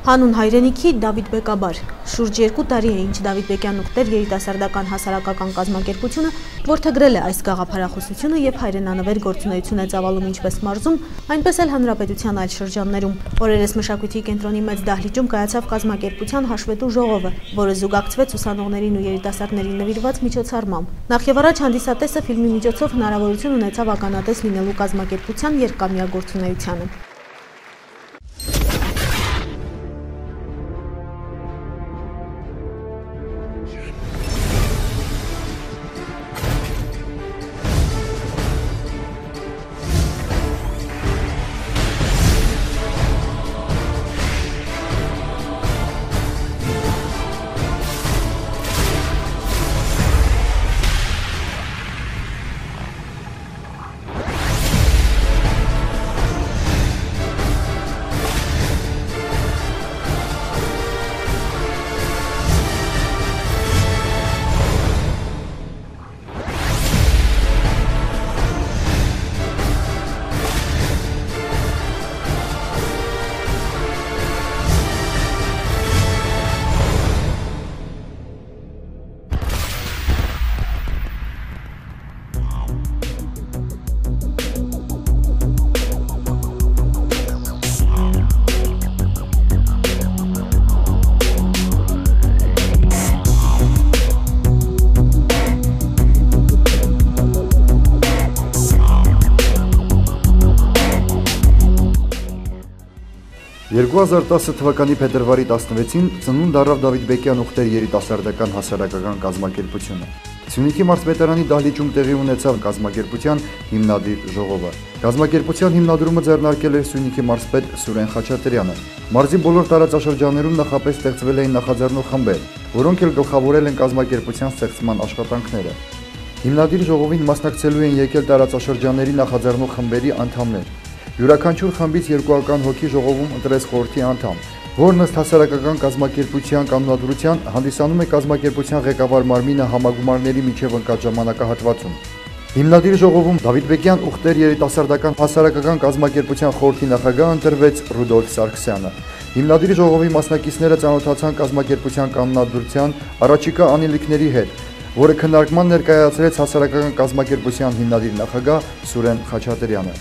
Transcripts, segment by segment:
Հանուն հայրենիքի Դավիթ Բեկաբար։ Շուրջ 2 տարի է ինչ Դավիթ Բեկյան ուղտեր երիտասարդական հասարակական կազմակերպությունը որդեգրել է այս գաղափարախոսությունը եւ հայրենանվեր գործունեություն է ծավալում ինչպես մարզում, այնպես էլ հանրապետության այլ շրջաններում։ Օրերս մշակույթի կենտրոնի մեծ դահլիճում կայացավ կազմակերպության հաշվետու ժողովը, որը զուգակցվեց ուսանողներին ու երիտասարդներին նվիրված միջոցառմամբ։ Նախ եւ առաջ հանդիսատեսը ֆիլմի միջոցով հնարավորություն ունեցավ ականատես լինելու կազմակերպության երկամյա գործունեությանը։ «2010 թվականի փետրվարի 16-ին ծնունդ առավ Դավիթ Բեկյան ուղտեր երիտասարդական հասարակական կազմակերպությունը։ Սյունիքի մարզպետարանի դահլիճում տեղի ունեցավ կազմակերպության հիմնադիր ժողովը։ Կազմակերպության հիմնադրումը ձեռնարկել էր Սյունիքի մարզպետ Սուրեն Խաչատրյանը։ Մարզի բոլոր տարածաշրջաններում նախապես ստեղծվել էին նախաձեռնող խմբեր, որոնք էլ գլխավորել են կազմակերպության ստեղծման աշխատանքները։ Հիմնադիր ժողովին մասնակցելու են եկել տարածաշրջանների նախաձեռնող խմբերի անդամներ։ Յուրաքանչյուր խմբից 200 հոգի ժողովում ընտրեց խորհրդի անդամ, որն ըստ հասարակական կազմակերպության կանոնադրության հանդիսանում է կազմակերպության ղեկավար մարմինը համագումարների միջև ընկած ժամանակահատվածում։ Հիմնադիր ժողովում Դավիթ Բեկյան ուղտեր երիտասարդական հասարակական կազմակերպության խորհրդի նախագահ ընտրվեց Ռուդոլֆ Սարգսյանը։ Հիմնադիր ժողովի մասնակիցները ծանոթացան կազմակերպության կանոնադրության առաջիկա անելիքների հետ, որը քննարկման ներկայացրեց հասարակական կազմակերպության հիմնադիր նախագահ Սուրեն Խաչատրյանը։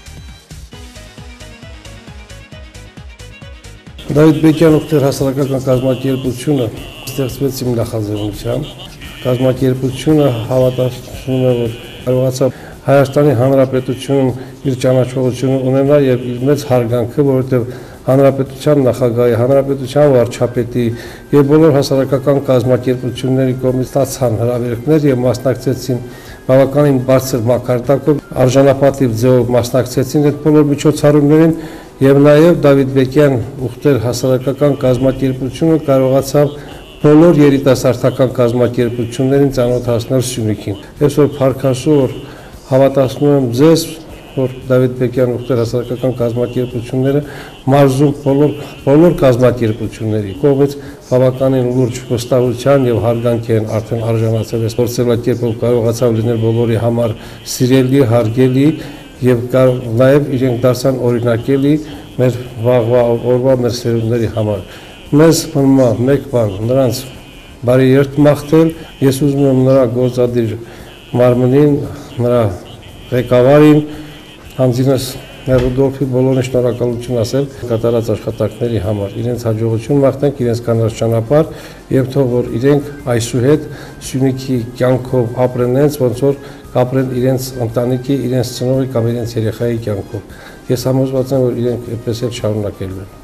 Դավիթ Բեկյան ուղտեր հասարակական կազմակերպությունը ստեղծվեց իմ նախաձեռնությամբ։ Կազմակերպությունը հավատացնում է, որ կարողացավ Հայաստանի Հանրապետությունում իր ճանաչողությունը ունենա եւ իր մեծ հարգանքը, որովհետեւ Հանրապետության նախագահի, Հանրապետության վարչապետի եւ բոլոր հասարակական կազմակերպությունների կողմից ստացան հրավերներ եւ մասնակցեցին բավականին բարձր մակարդակով, արժանապատիվ ձևով մասնակցեցին այդ բոլոր միջոցառումներին եւ նաեւ Դավիթ Բեկյան ուղտեր հասարակական կազմակերպությունը կարողացավ բոլոր երիտասարդական կազմակերպություններին ծանոթացնել Սյունիքին։ Այսօր փառքասուր հավատացնում եմ ձեզ, որ Դավիթ Բեկյան ուղտեր հասարակական կազմակերպությունները մարզում բոլոր կազմակերպությունների կողմից բավականին լուրջ վստահության եւ հարգանքի են արդեն արժանացել այս փորձելակերպով կարողացավ լինել բոլորի համար սիրելի, հարգելի եւ նաեւ իրենք դարձան օրինակելի մեր վաղվա օրվա մեր սերունդների համար։ Մեզ մնում է մեկ բան, նրանց բարի երթ մաղթել, ես ուզում եմ նրա գործադիր մարմնին, նրա ղեկավարին, հանձինս Ռուդոլֆի բոլորին շնորհակալություն ասել կատարած աշխատանքների համար։ Իրենց հաջողություն մաղթենք, իրենց կանաչ ճանապարհ եւ թող որ իրենք այսուհետ Սյունիքի կյանքով ապրեն այնց, ոնց որ կապրեն իրենց ընտանիքի, իրենց ծնողի կամ իրենց երեխայի կյանքով։ Ես համոզված եմ, որ իրենք այդպես էլ շարունակելու են։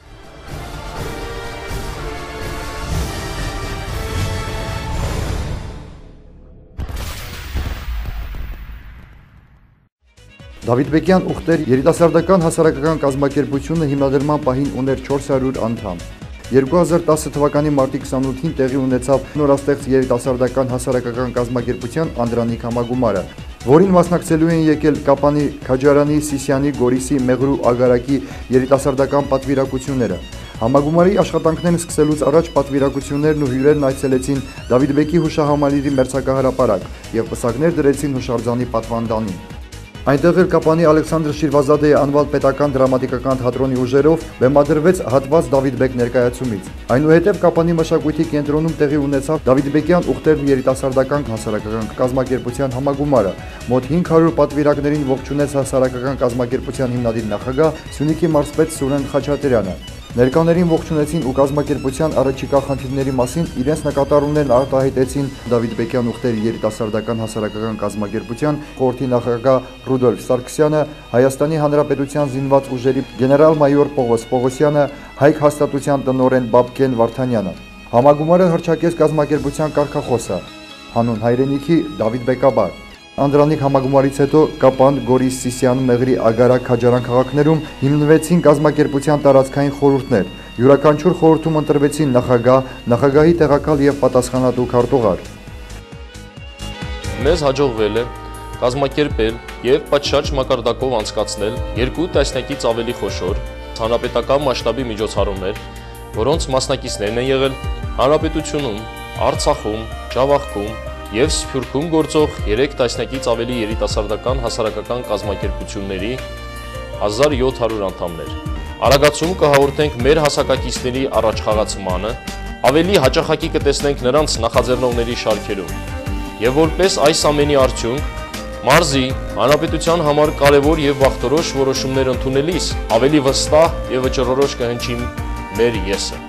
Դավիթ Բեկյան ուղտեր երիտասարդական հասարակական կազմակերպությունը հիմնադրման պահին ուներ 400 անդամ։ 2010 թվականի մարտի 28-ին տեղի ունեցավ նորաստեղծ երիտասարդական հասարակական կազմակերպության անդրանիկ համագումարը, որին մասնակցելու են եկել Կապանի, Քաջարանի, Սիսիանի, Գորիսի, Մեղրու, Ագարակի երիտասարդական պատվիրակությունները։ Համագումարի աշխատանքներն սկսելուց առաջ պատվիրակություններն ու հյուրերն այցելեցին Դավիթ Բեկի հուշահամալիրի մերձակահարապարակ եւ պսակներ դրեցին հուշարձանի պատվանդանին։ Այնտեղ էլ Կապանի Ալեքսանդր Շիրվազադեի անվան պետական դրամատիկական թատրոնի ուժերով բեմադրվեց հատված Դավիթ Բեկ ներկայացումից։ Այնուհետև Կապանի մշակույթի կենտրոնում տեղի ունեցավ Դավիթբեկյան ուխտեր երիտասարդական հասարակական կազմակերպության համագումարը։ Մոտ 500 պատվիրակներին ողջունեց հասարակական կազմակերպության հիմնադիր նախագահ Սյունիքի մարզպետ Սուրեն Խաչատրյանը։ Ներկաներին ողջունեցին ու կազմակերպության առաջիկա խնդիրների մասին իրենց նկատառումներն արտահայտեցին Դավիթբեկյան ուխտեր երիտասարդական հասարակական կազմակերպության խորհրդի նախագահ Ռուդոլֆ Սարգսյանը, Հայաստանի Հանրապետության զինված ուժերի գեներալ-մայոր Պողոս Պողոսյանը, Հայք հաստատության տնօրեն Բաբկեն Վարդանյանը։ Համագումարը հռչակեց կազմակերպության կարգախոսը՝ հանուն հայրենիքի Դավիթբեկաբար։ Անդրանիկ համագումարից հետո Կապան, Գորիս, Սիսիան, Մեղրի, Ագարակ, Քաջարան քաղաքներում հիմնվեցին կազմակերպության տարածքային խորհուրդներ։ Յուրաքանչյուր խորհրդում ընտրվեցին նախագահ, նախագահի տեղակալ եւ պատասխանատու քարտուղար։ Մեզ հաջողվել է կազմակերպել եւ պատշաճ մակարդակով անցկացնել 2 տասնյակից ավելի խոշոր հանրապետական մասշտաբի միջոցառումներ, որոնց մասնակիցներն են եղել Հանրապետությունում, Արցախում, Ջավախքում եւ Սփյուռքում գործող 3 տասնյակից ավելի երիտասարդական հասարակական կազմակերպությունների 1700 անդամներ։ Արագացում կհաղորդենք մեր հասակակիցների առաջխաղացմանը, ավելի հաճախակի կտեսնենք նրանց նախաձեռնողների շարքերում։ Եվ որպես այս ամենի արդյունք, մարզի հանրապետության համար կարևոր եւ վաղտորոշ որոշումներ ընդունելիս ավելի վստահ եւ վճռորոշ կհնչի մեր եսը։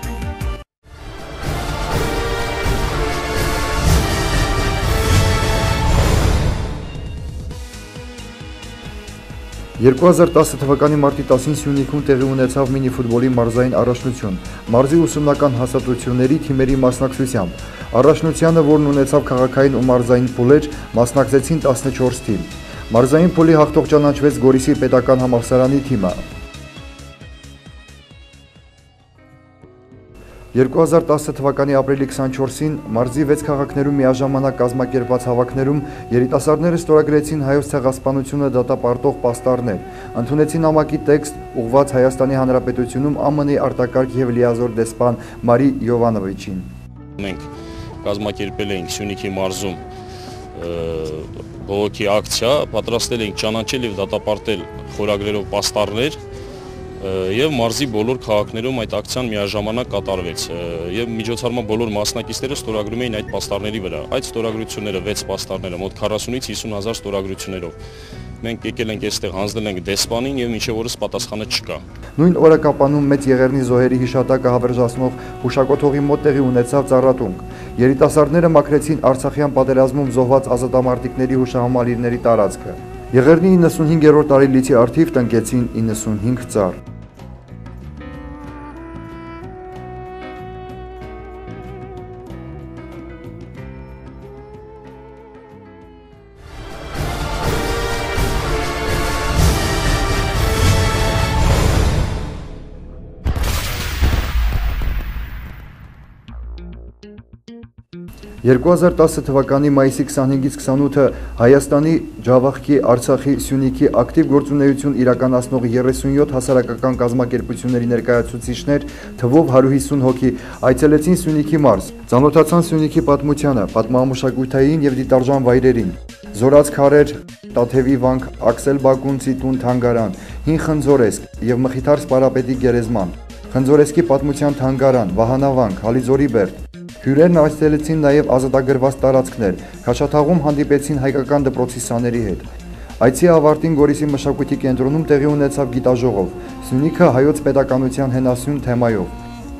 2010 թվականի մարտի 10-ին Սյունիքում տեղի ունեցավ մինիֆուտբոլի մարզային առաջնություն, մարզի ուսումնական հաստատությունների թիմերի մասնակցությամբ։ Առաջնությանը, որն ունեցավ քաղաքային ու մարզային փուլեր, մասնակցեցին 14 թիմ։ Մարզային փուլի հաղթող ճանաչվեց Գորիսի պետական համալսարանի թիմը։ 2010 թվականի ապրիլի 24-ին մարզի 6 քաղաքներում միաժամանակ կազմակերպված հավաքներում երիտասարդները ստորագրեցին հայոց ցեղասպանությունը դատապարտող պաստառներ, ընդունեցին նամակի տեքստ ուղղված Հայաստանի Հանրապետությունում ԱՄՆ-ի արտակարգ եւ լիազոր դեսպան Մարի Յովանովիչին։ Մենք կազմակերպել էինք Սյունիքի մարզում բողոքի ակցիա, պատրաստել էինք ճանաչել եւ դատապարտել խորագրերով պաստառներ եւ մարզի բոլոր քաղաքներում այդ ակցիան միաժամանակ կատարվեց եւ միջոցառման բոլոր մասնակիցները ստորագրում էին այդ պաստառների վրա։ Այդ ստորագրությունները 6 պաստառները մոտ 40-ից 50,000 ստորագրություններով։ Մենք եկել ենք այստեղ հանձնել ենք դեսպանին եւ մինչեւ օրս պատասխանը չկա։ Նույն օրը Կապանում մեծ Եղեռնի զոհերի հիշատակը հավերժացնող հուշակոթողի մոտ տեղի ունեցավ ծառատունք։ Երիտասարդները մաքրեցին Արցախյան պատերազմում զոհված ազատամարտիկների հուշահամալիրների տարածքը։ Եղեռնի 95-րդ տարելիցի առթիվ տնկեցին 95 ծառ։ «2010 թվականի մայիսի 25-ից 28-ը Հայաստանի, Ջավախքի, Արցախի, Սյունիքի ակտիվ գործունեություն իրականացնող 37 հասարակական կազմակերպությունների ներկայացուցիչներ թվով 150 հոգի այցելեցին Սյունիքի մարզ, ծանոթացան Սյունիքի պատմությանը, պատմամշակութային եւ դիտարժան վայրերին, Զորաց քարեր, Տաթևի վանք, Աքսել Բակունցի տուն թանգարան, Հին Խնձորեսկ եւ Մխիթար Սպարապետի գերեզման, Խնձորեսկի պատմության թանգարան, Վահանավանք, Հալիձորի բերդ։ Հյուրերն այցելեցին նաև ազատագրված տարածքներ, Քաշաթաղում հանդիպեցին հայկական դպրոցի սաների հետ։ Այցի ավարտին Գորիսի մշակույթի կենտրոնում տեղի ունեցավ գիտաժողով, Սյունիքը հայոց պետականության հենասյուն թեմայով։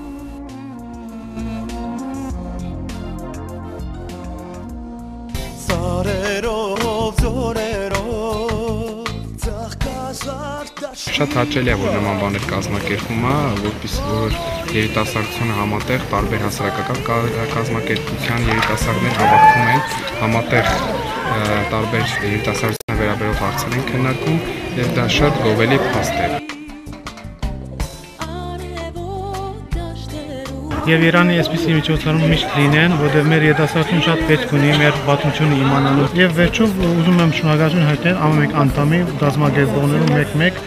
Շատ հաճելի է, որ նման բաներ կազմակերպվում է, որպեսզի որ երիտասարդությունը համատեղ տարբեր հասարակական կազմակերպության երիտասարդներ հավաքվում են, համատեղ տարբեր երիտասարդության վերաբերող հարցեր են քննարկում եւ դա շատ գովելի փաստ է։ Եվ Իրանի այսպիսի միջոցառում միշտ լինեն, որտեղ մեր երիտասարդությունը շատ պետք ունի մեր պատմությունը իմանալու։ Եվ վերջով ուզում եմ շնորհակալություն հայտնել ամեն մեկ անդամի կազմակերպողներուն մեկ-մեկ։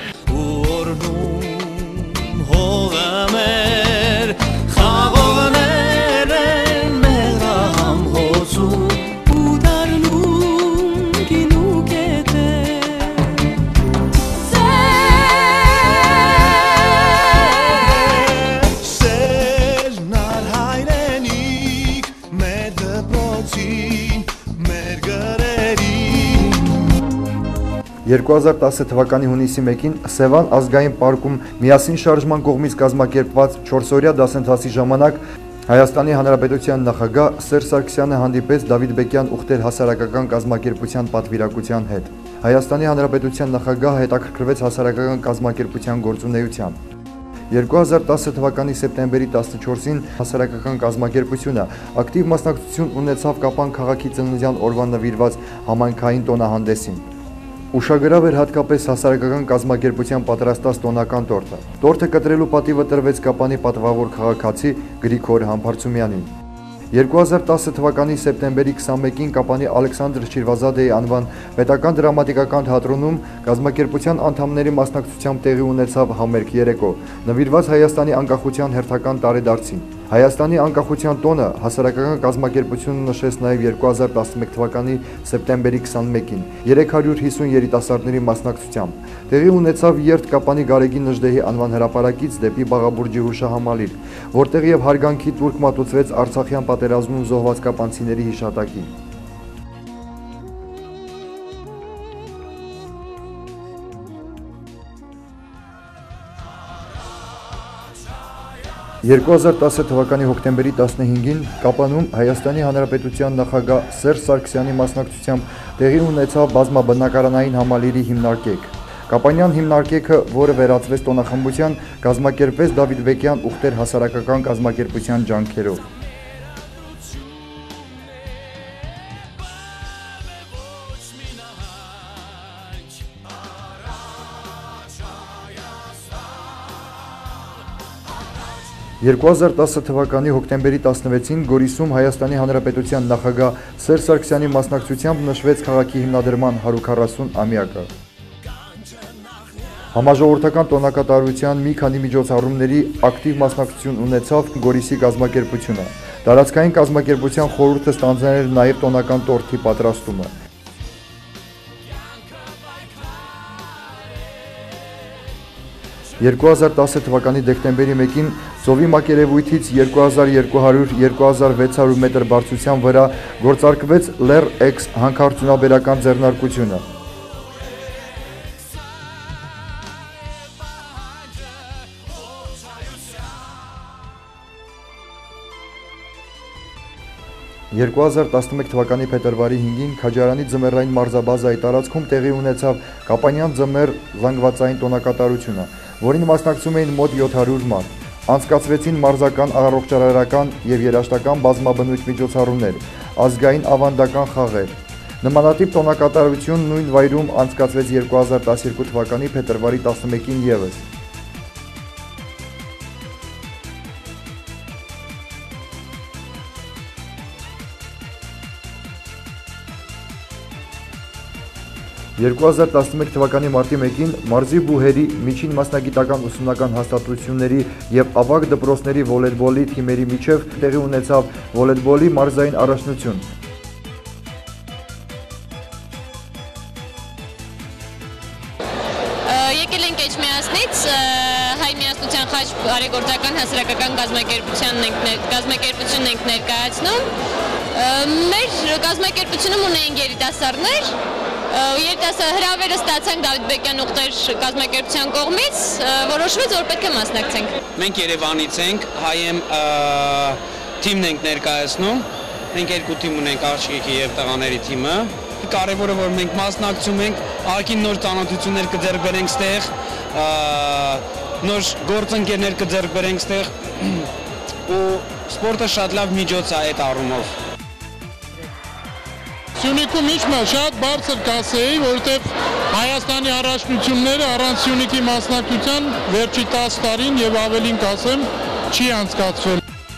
2010 թվականի հունիսի 1-ին Սևան ազգային պարկում միասին շարժման կողմից կազմակերպված 4-օրյա դասընթացի ժամանակ Հայաստանի Հանրապետության նախագահ Սերժ Սարգսյանը հանդիպեց Դավիթ-Բեկյան ուխտեր հասարակական կազմակերպության պատվիրակության հետ։ Հայաստանի Հանրապետության նախագահը հետաքրքրվեց հասարակական կազմակերպության գործունեությամբ։ 2010 թվականի սեպտեմբերի 14-ին հասարակական կազմակերպությունը ակտիվ մասնակցություն ունեցավ Կապան քաղաքի ծննդյան օրվան նվիրված համայնքային տոնահանդեսին։ Ուշագրավ էր հատկապես հասարակական կազմակերպության պատրաստած տոնական տորտը։ Տորտը կտրելու պատիվը տրվեց Կապանի պատվավոր քաղաքացի Գրիգոր Համբարձումյանին։ 2010 թվականի սեպտեմբերի 21-ին Կապանի Ալեքսանդր Շիրվազադեի անվան պետական դրամատիկական թատրոնում կազմակերպության անդամների մասնակցությամբ տեղի ունեցավ համերգ երեկո, նվիրված Հայաստանի անկախության հերթական տարեդարձին։ Հայաստանի անկախության տոնը հասարակական կազմակերպությունը նշեց նաև 2011 թվականի սեպտեմբերի 21-ին 350 երիտասարդների մասնակցությամբ։ Տեղի ունեցավ երթ Կապանի Գարեգին Նժդեհի անվան հրապարակից դեպի Բաղաբուրջի հուշահամալիր, որտեղ եւ հարգանքի տուրք մատուցվեց Արցախյան պատերազմում զոհված կապանցիների հիշատակին։ 2010 թվականի հոկտեմբերի 15-ին Կապանում Հայաստանի Հանրապետության նախագահ Սերժ Սարգսյանի մասնակցությամբ տեղի ունեցավ բազմաբնակարանային համալիրի հիմնարկեք։ Կապանյան հիմնարկեքը, որը վերածվեց տոնախմբության, կազմակերպվեց Դավիթ-Բեկյան ուխտեր հասարակական կազմակերպության ջանքերով։ «2010 թվականի հոկտեմբերի 16-ին Գորիսում Հայաստանի Հանրապետության նախագահ Սերժ Սարգսյանի մասնակցությամբ նշվեց քաղաքի հիմնադրման 140-ամյակը։ Համաժողովրդական տոնակատարության մի քանի միջոցառումների ակտիվ մասնակցություն ունեցավ Գորիսի կազմակերպությունը։ Տարածքային կազմակերպության խորհուրդը ստանձնել էր նաև տոնական տորթի պատրաստումը։ 2010 թվականի դեկտեմբերի 1-ին ծովի մակերևույթից 2200-2600 մետր բարձրության վրա գործարկվեց Լեռ-Էքս հանքարդյունաբերական ձեռնարկությունը։ «2011 թվականի փետրվարի 5-ին Քաջարանի ձմեռային մարզաբազայի տարածքում տեղի ունեցավ Կապանյան ձմեռ զանգվածային տոնակատարությունը, որին մասնակցում էին մոտ 700 մարդ։ Անցկացվեցին մարզական, առողջարարական և երաժշտական բազմաբնույթ միջոցառումներ, ազգային ավանդական խաղեր։ Նմանատիպ տոնակատարություն նույն վայրում անցկացվեց 2012 թվականի փետրվարի 11-ին ևս։ «2011 թվականի մարտի 1-ին մարզի բուհերի, միջին մասնագիտական ուսումնական հաստատությունների և ավագ դպրոցների վոլեյբոլի թիմերի միջև տեղի ունեցավ վոլեյբոլի մարզային առաջնություն։ Եկել ենք Էջմիածնից, Հայ միասնության խաչ բարեգործական հասարակական կազմակերպությունն ենք ներկայացնում։ Մեր կազմակերպությունում ունենք երիտասարդներ, հրավերը ստացանք Դավիթ-Բեկյան ուխտեր կազմակերպության կողմից, որոշվեց, որ պետք է մասնակցենք։ Մենք Երևանից ենք, հայեմ թիմն ենք ներկայացնում, մենք երկու թիմ ունենք, աղջիկի և տղաների թիմը։ Կարևորը, որ մենք մասնակցում ենք, ահագին նոր ծանոթություններ կձեռք բերենք ստեղ, նոր գործընկերներ կձեռք բերենք ստեղ, ու սպորտը շատ լավ միջոց է այդ առումով։ Սյունիքում ինչ շատ բարձր կասեի, որովհետև Հայաստանի առաջնությունները առանց Սյունիքի մասնակցության վերջի 10 տարին և ավելին կասեմ չի անցկացվել։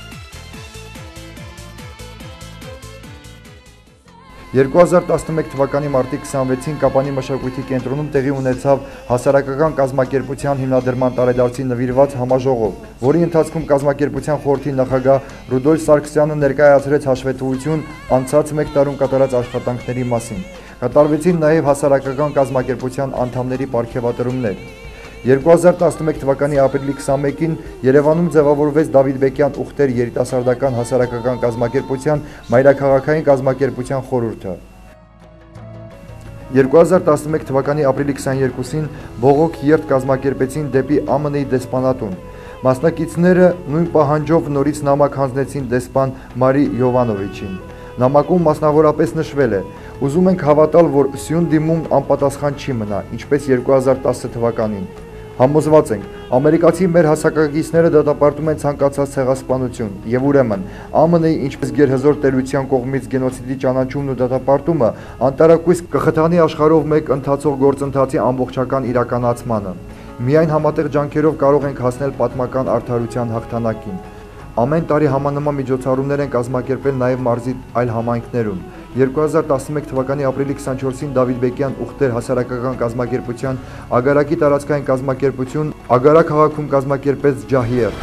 2011 թվականի մարտի 26-ին Կապանի մշակույթի կենտրոնում տեղի ունեցավ հասարակական կազմակերպության հիմնադրման տարեդարձին նվիրված համաժողով, որի ընթացքում կազմակերպության խորհրդի նախագահ Ռուդոլֆ Սարգսյանը ներկայացրեց հաշվետվություն անցած 1 տարում կատարած աշխատանքների մասին։ Կատարվեցին նաև հասարակական կազմակերպության անդամների պարգևատրումներ։ 2011 թվականի ապրիլի 21-ին Երևանում ձևավորվեց Դավիթ-Բեկյան ուխտեր երիտասարդական հասարակական կազմակերպության մայրաքաղաքային կազմակերպության խորհուրդը։ 2011 թվականի ապրիլի 22-ին բողոք երթ կազմակերպեցին դեպի ԱՄՆ-ի դեսպանատուն։ Մասնակիցները նույն պահանջով նորից նամակ հանձնեցին դեսպան Մարի Յովանովիչին։ Նամակում մասնավորապես նշվել է. «Ուզում ենք հավատալ, որ սյուն դիմումն անպատասխան չի մնա, ինչպես 2010 թվականին։ Համոզված ենք, ամերիկացի մեր հասակակիցները դատապարտում են ցանկացած ցեղասպանություն, եւ ուրեմն ԱՄՆ-ի ինչպես գերհզոր տերության կողմից գենոցիդի ճանաչումն ու դատապարտումը անտարակույս կխթանի աշխարհով մեկ ընթացող գործընթացի ամբողջական իրականացմանը։ Միայն համատեղ ջանքերով կարող ենք հասնել պատմական արդարության հաղթանակին։ Ամեն տարի համանման միջոցառումներ են կազմակերպել նաև մարզի այլ համայնքներում։ 2011 թվականի ապրիլի 24-ին Դավիթ Բեկյան ուխտեր հասարակական կազմակերպության Ագարակի տարածքային կազմակերպություն Ագարակ քաղաքում կազմակերպեց ջահիեր։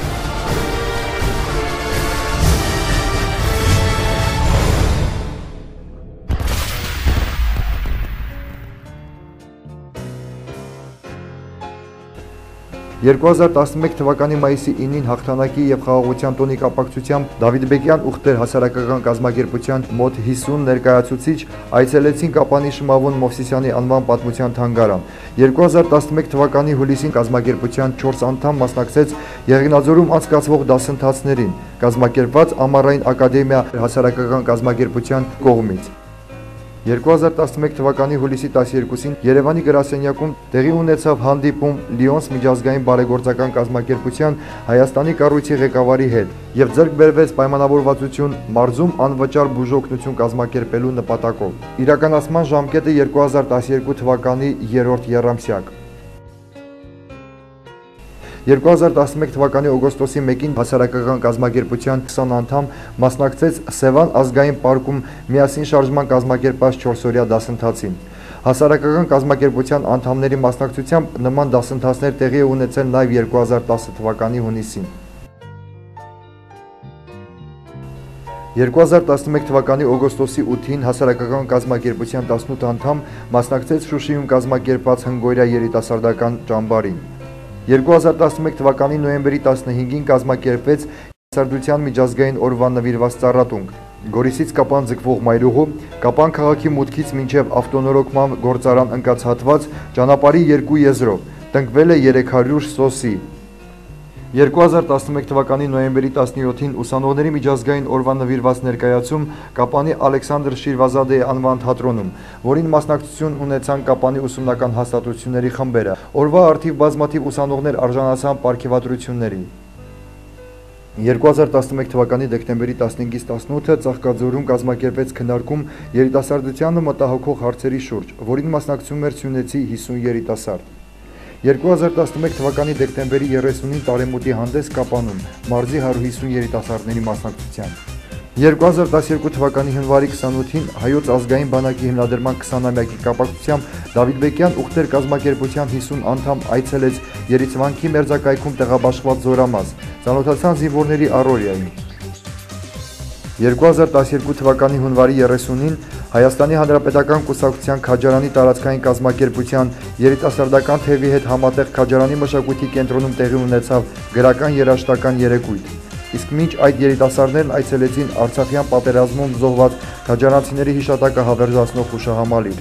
2011 թվականի մայիսի 9-ին հաղթանակի եւ խաղաղության տոնի կապակցությամբ Դավիթ Բեկյան ուխտեր հասարակական կազմակերպության մոտ 50 ներկայացուցիչ այցելեցին Կապանի Շմավոն Մովսիսյանի անվան պատմության թանգարան։ 2011 թվականի հուլիսին կազմակերպության 4 անդամ մասնակցեց Եղեգնաձորում անցկացվող դասընթացներին, կազմակերպված Ամառային ակադեմիա հասարակական կազմակերպության կողմից։ 2011 թվականի հուլիսի 12-ին Երևանի գրասենյակում տեղի ունեցավ հանդիպում Լիոնս միջազգային բարեգործական կազմակերպության Հայաստանի կառույցի ղեկավարի հետ եւ ձեռք բերվեց պայմանավորվածություն մարզում անվճար բուժօգնություն կազմակերպելու նպատակով։ Իրականացման ժամկետը 2012 թվականի 3-րդ եռամսյակ։ 2011 թվականի օգոստոսի 1-ին հասարակական կազմակերպության 20 անդամ մասնակցեց Սևան ազգային պարկում միասին շարժման կազմակերպած 4-օրյա դասընթացին։ Հասարակական կազմակերպության անդամների մասնակցությամբ նման դասընթացներ տեղի ունեցել նաև 2010 թվականի հունիսին։ 2011 թվականի օգոստոսի 8-ին հասարակական կազմակերպության 18 անդամ մասնակցեց Շուշիում կազմակերպված հնգօրյա երիտասարդական ճամբարին։ 2011 թվականի նոյեմբերի 15-ին կազմակերպվեց երիտասարդության միջազգային օրվա նվիրված ծառատունկ։ Գորիսից Կապան ձգվող մայրուղու, Կապան քաղաքի մուտքից մինչև ավտոնորոգման գործարան ընկած հատված ճանապարհի երկու եզրով, տնկվել է 300 սոսի։ 2011 թվականի նոյեմբերի 17-ին ուսանողների միջազգային օրվա նվիրված ներկայացում Կապանի Ալեքսանդր Շիրվազադեի անվան թատրոնում, որին մասնակցություն ունեցան Կապանի ուսումնական հաստատությունների խմբերը։ Օրվա արդիվ բազմաթիվ ուսանողներ արժանացան պարգևատրությունների։ 2011 թվականի դեկտեմբերի 15-ից 18-ը Ծաղկաձորում կազմակերպեց քննարկում երիտասարդությանը մտահոգող հարցերի շուրջ, որին մասնակցում էր Սյունեցի 50 երիտասարդ։ 2011 թվականի դեկտեմբերի 30-ին տարեմուտի հանդես Կապանում, մարզի 150 երիտասարդների մասնակցությամբ։ 2012 թվականի հունվարի 28-ին Հայոց ազգային բանակի հիմնադրման 20-ամյակի կապակցությամբ Դավիթ Բեկյան ուխտեր կազմակերպության 50 անդամ այցելեց Երիցվանքի մերձակայքում տեղաբաշխված Զորամաս, ծանոթացան զինվորների առօրյային։ 2012 թվականի հունվարի 30-ին Հայաստանի Հանրապետական Կուսակցության Քաջարանի տարածքային կազմակերպության երիտասարդական թևի հետ համատեղ Քաջարանի մշակույթի կենտրոնում տեղի ունեցավ գրական երաժշտական երեկույթ։ Իսկ մինչ այդ երիտասարդներն այցելեցին Արցախյան պատերազմում զոհված քաջարանցիների հիշատակը հավերժացնող հուշահամալիր։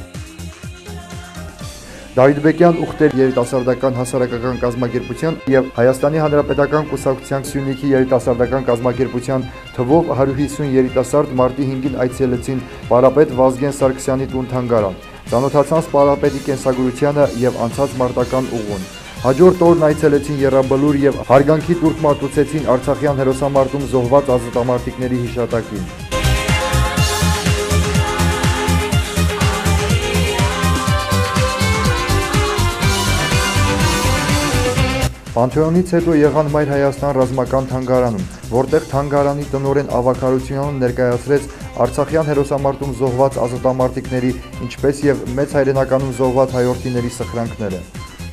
Դավիթ Բեկյան ուխտեր երիտասարդական հասարակական կազմակերպության եւ Հայաստանի Հանրապետական Կուսակցության Սյունիքի երիտասարդական կազմակերպության թվով 150 երիտասարդ մարտի 5-ին այցելեցին Պարապետ Վազգեն Սարգսյանի տուն-թանգարան, ծանոթացան սպարապետի կենսագրությանը եւ անցած մարտական ուղուն։ Հաջորդ օրն այցելեցին Եռաբլուր եւ հարգանքի տուրք մատուցեցին Արցախյան հերոսամարտում զոհված ազատամարտիկների հիշատակին։ Պանթեոնից հետո եղան Մայր Հայաստան ռազմական թանգարանում, որտեղ թանգարանի տնօրեն Ավագ Հարությունյանը ներկայացրեց Արցախյան հերոսամարտում զոհված ազատամարտիկների, ինչպես եւ մեծ հայրենականում զոհված հայորդիների սխրանքները։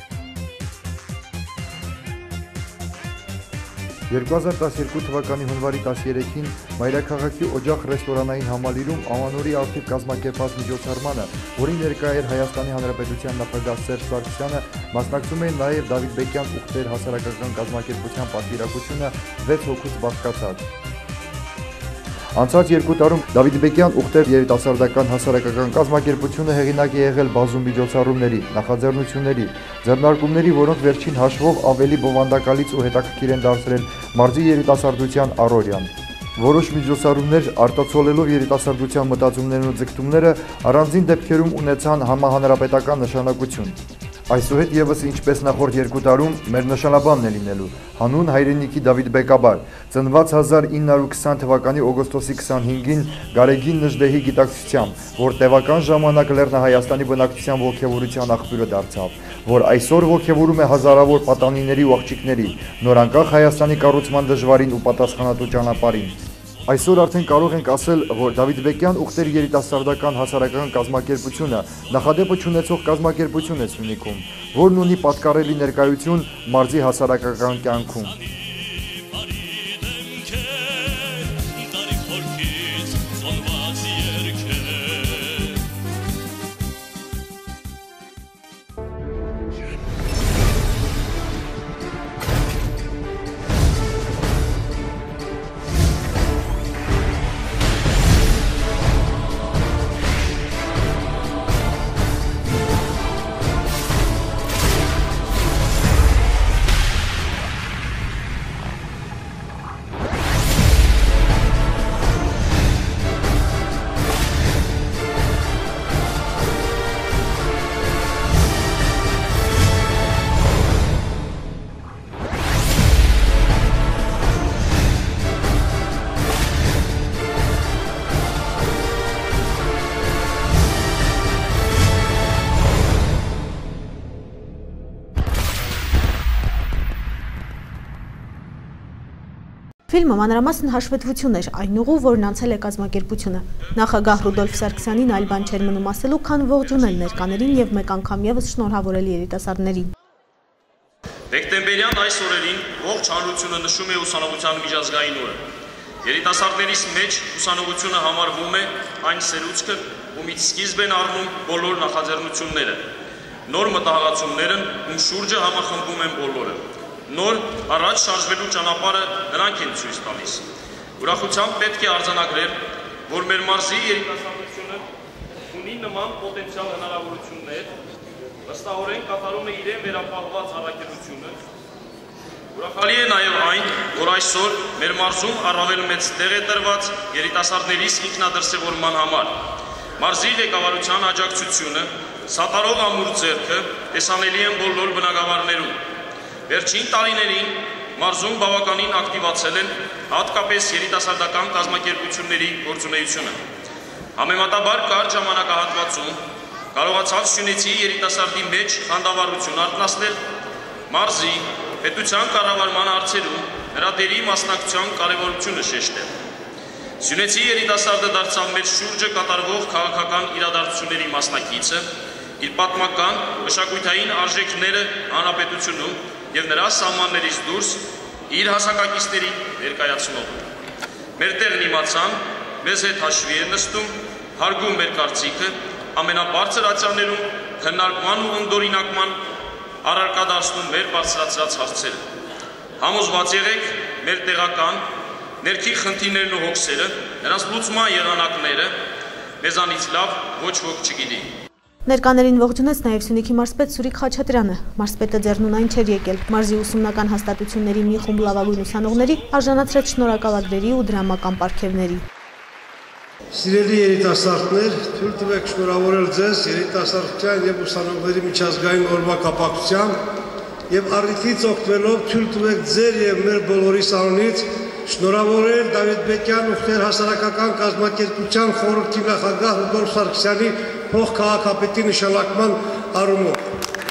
2012 թվականի հունվարի 13-ին Մայրաքաղաքի Օջախ ռեստորանային համալիրում ամանորի արդիվ կազմակերպած միջոցառմանը, որին ներկա էր Հայաստանի Հանրապետության նախագահ Սերժ Սարգսյանը, մասնակցում էին նաև Դավիթ Բեկյան ուխտեր հասարակական կազմակերպության պատվիրակությունը 6 հոգուց բաղկացած։ Անցած 2 տարում Դավիթ Բեկյան ուխտեր երիտասարդական հասարակական կազմակերպությունը հեղինակ է եղել բազում միջոցառումների, նախաձեռնությունների, ձեռնարկումների, որոնք վերջին հաշվով ավելի բովանդակալից ու հետաքրքիր են դարձրել մարզի երիտասարդության առօրյան։ Որոշ միջոցառումներ արտացոլելով երիտասարդության մտածումներն ու ձգտումները առանձին դեպքերում ունեցան համահանրապետական նշանակություն։ Այսուհետ եւս ինչպես նախորդ 2 տարում մեր նշանաբանն է լինելու հանուն հայրենիքի Դավիթ Բեկաբար, ծնված 1920 թվականի օգոստոսի 25-ին Գարեգին Նժդեհի գիտակցությամբ, որ տևական ժամանակ Լեռնահայաստանի բնակչության ողջավորության աղբյուրը դարձավ, որ այսօր ողջավորում է հազարավոր պատանիների ու աղջիկների, նորանկախ Հայաստանի կառուցման դժվարին ու պատասխանատու ճանապարհին։ Այսօր արդեն կարող ենք ասել, որ Դավիթ Բեկյան ուխտերի երիտասարդական հասարակական կազմակերպությունը նախադեպը չունեցող կազմակերպություն է Սյունիքում, որն ունի պատկառելի ներկայություն մարզի հասարակական կյանքում։ Ֆիլմը մանրամասն հաշվետվություն էր այն ուղու, որն անցել է կազմակերպությունը։ Նախագահ Ռուդոլֆ Սարգսյանին այլ բան չէր մնում ասելու, քան ողջունել ներկաներին եւ մեկ անգամ եւս շնորհավորել երիտասարդներին։ Դեկտեմբերյան այս օրերին ողջ հանրությունը նշում է ուսանողության միջազգային օրը։ Երիտասարդներից մեջ ուսանողությունը համարվում է այն սերուցքը, ումից սկիզբ են առնում բոլոր նախաձեռնությունները, նոր մտահղացումներն, ում շուրջը համախմբում են բոլորը։ Նոր առաջ շարժվելու ճանապարհը նրանք են ցույց տալիս։ Ուրախությամբ պետք է արձանագրել, որ մեր մարզի երիտասարդությունը ունի նման պոտենցիալ հնարավորություններ, վստահորեն կատարում է իրեն վերապահված առաքելությունը։ Ուրախալի է նաև այն, որ այսօր մեր մարզում առավել մեծ տեղ է տրված երիտասարդներիս ինքնադրսևորման համար։ Մարզի ղեկավարության աջակցությունը, սատարող ամուր ձեռքը տեսանելի են բոլոր բնակավարներում։ Վերջին տարիներին մարզում բավականին ակտիվացել են հատկապես երիտասարդական կազմակերպությունների գործունեությունը։ Համեմատաբար կարճ ժամանակահատվածում կարողացավ Սյունիքի երիտասարդի մեջ խանդավառություն արթնացնել, մարզի պետության կառավարման հարցերում նրա դերի մասնակցության կարևորությունը շեշտել։ Սյունիքի երիտասարդը դարձավ մեր շուրջը կատարվող քաղաքական իրադարձությունների մասնակիցը, իր պատմական, մշակութային արժեքները հանրապետությունում եւ նրա սահմաններից դուրս իր հասակակիցներին ներկայացնող։ Մեր տեղն իմացան, մեզ հետ հաշվի է նստում, հարգում մեր կարծիքը, ամենաբարձր ացիաներում քննարկման ու ընդօրինակման առարկա դարձնում մեր բարձրացրած հարցերը։ Համոզված եղեք մեր տեղական, ներքի խնդիրներն ու հոգսերը, նրանց լուծման եղանակները մեզանից լավ ոչ ոք չգիտի։ Ներկաներին ողջունեց նաև Սյունիքի մարզպետ Սուրիկ Խաչատրյանը։ Մարզպետը ձեռնունայն չէր եկել։ Մարզի ուսումնական հաստատությունների մի խումբ լավագույն ուսանողների արժանացրեց շնորհակալագրերի ու դրամական պարգևների։ Սիրելի երիտասարդներ, թույլ տվեք շնորհավորել ձեզ երիտասարդության եւ ուսանողների միջազգային օրվա կապակցությամբ եւ առիթից օգտվելով թույլ տվեք ձեր եւ մեր բոլորիս անունից շնորհավորել Դավիթ Բեկյան ուխտեր հասարակական կազմակերպության խորհրդի նախագահ Ռուդոլֆ Սարգսյանի փոխքաղաքապետի նշանակման առումով։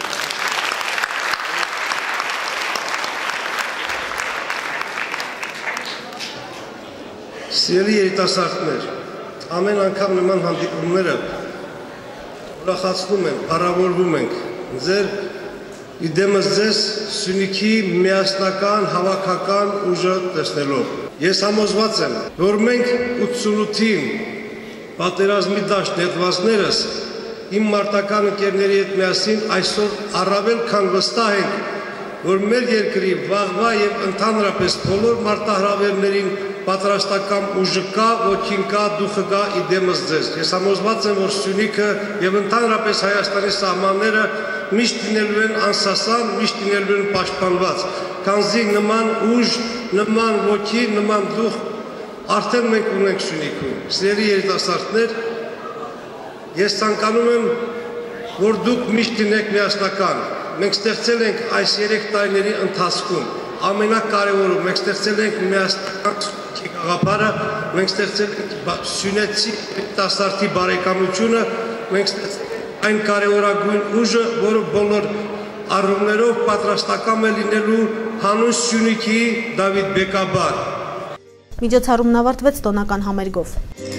Սիրելի երիտասարդներ, ամեն անգամ նման հանդիպումները ուրախացնում են, փառավորվում ենք ձեր իդեմս ձեզ Սյունիքի միասնական հավաքական ուժը տեսնելով։ Ես համոզված եմ, որ մենք 88-ին պատերազմի դաշտ նետվածներս իմ մարտական ընկերների հետ միասին այսօր առավել քան վստահ ենք, որ մեր երկրի վաղվա եւ ընդհանրապես բոլոր մարտահրավերներին պատրաստական ուժը կա, ոգին կա, դուխը կա իդեմս ձեզ։ Ես համոզված եմ, որ Սյունիքը եւ ընդհանրապես Հայաստանի սահմանները միշտ լինելու են անսասան, միշտ լինելու են պաշտպանված, քանզի նման ուժ, նման ոգի, նման դուխ արդեն մենք ունենք Սյունիքում։ Սիրելի երիտասարդներ, ես ցանկանում եմ, որ դուք միշտ լինեք միասնական։ Մենք ստեղծել ենք այս 3 տարիների ընթացքում ամենակարևորը, մենք ստեղծել ենք միասնական գաղափարը, մենք ստեղծել ենք սյունեցի երիտասարդի բարեկամությունը, մենք ստեղծել ենք այն կարևորագույն ուժը, որը բոլոր առումներով պատրաստական է լինելու հանուն Սյունիքի Դավիթ Բեկաբար։ Միջոցառումն ավարտվեց տոնական համերգով։